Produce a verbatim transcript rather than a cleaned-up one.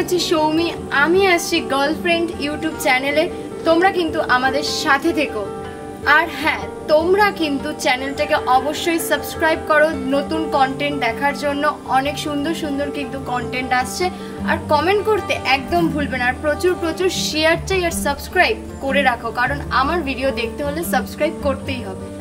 হচ্ছে সৌমি, আমি আসছি গার্লফ্রেন্ড ইউটিউব চ্যানেলে। তোমরা কিন্তু আমাদের সাথে থেকো। আর হ্যাঁ, তোমরা কিন্তু চ্যানেলটাকে অবশ্যই সাবস্ক্রাইব করো নতুন কন্টেন্ট দেখার জন্য। অনেক সুন্দর সুন্দর কিন্তু কন্টেন্ট আসছে। আর কমেন্ট করতে একদম ভুলবে না। আর প্রচুর প্রচুর শেয়ার চাই আর সাবস্ক্রাইব করে রাখো, কারণ আমার ভিডিও দেখতে হলে সাবস্ক্রাইব করতেই হবে।